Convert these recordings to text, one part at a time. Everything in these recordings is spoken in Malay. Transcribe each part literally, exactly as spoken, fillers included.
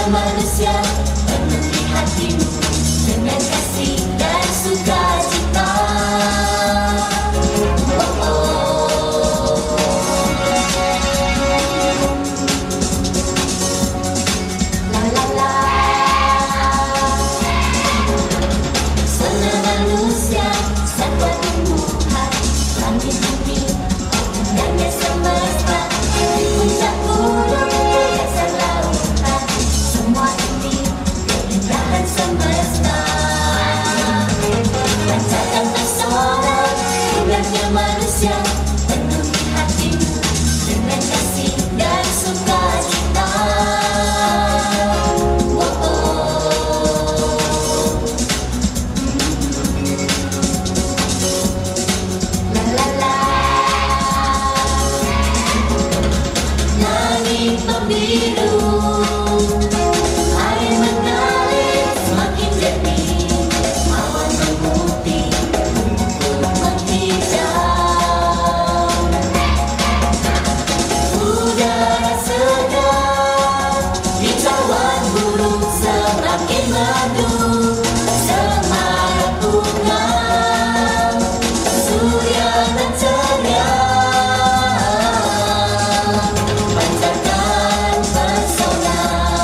manusia penuhi hatimu dengan kasih dan sukacita. Oh, oh. La la la. Sana manusia satwa tumbuhan langit bumi dan semesta di puncak gunung dasar lautan semua ini keindahan semesta. Pancarkan pesona indahnya manusia penuhi hatimu dengan kasih dan sukacita. Oh, oh. La la la. Langit membiru, air mengalir semakin jernih, awan memutih, gunung menghijau. Udara segar, kicauan burung semakin merdu, semarak bunga, surya dan ceria. Pancarkan pesona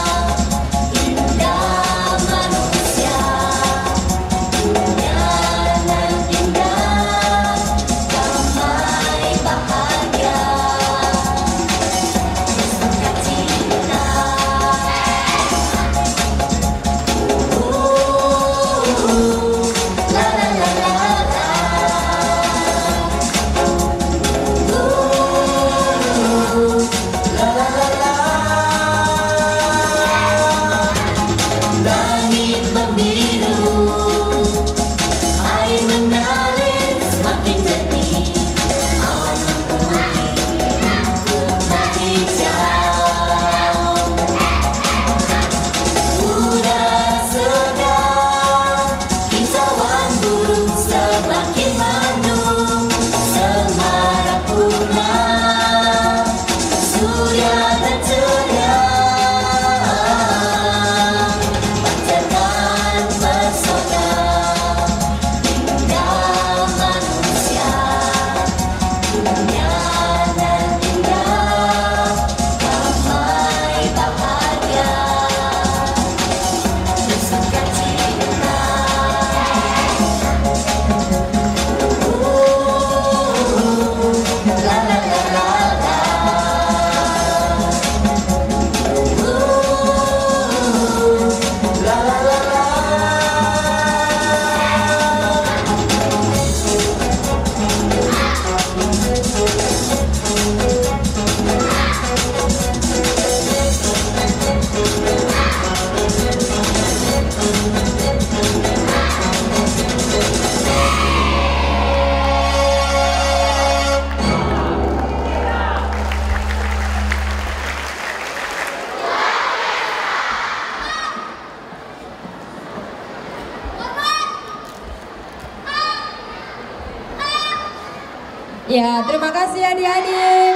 indah manusia, dunia nan indah, damai bahagia, bersukacita. Oh, la la la la la. Oh, la la la la. Langit membiru, air mengalir semakin jernih, awan memutih, gunung menghijau. Udara segar, kicauan burung semakin merdu, semarak bunga, surya dan ceria. Pancarkan pesona indah manusia, dunia nan indah, damai bahagia, bersukacita. Oh, la la la la la. Oh, la la la la. Ya, terima kasih adik-adik.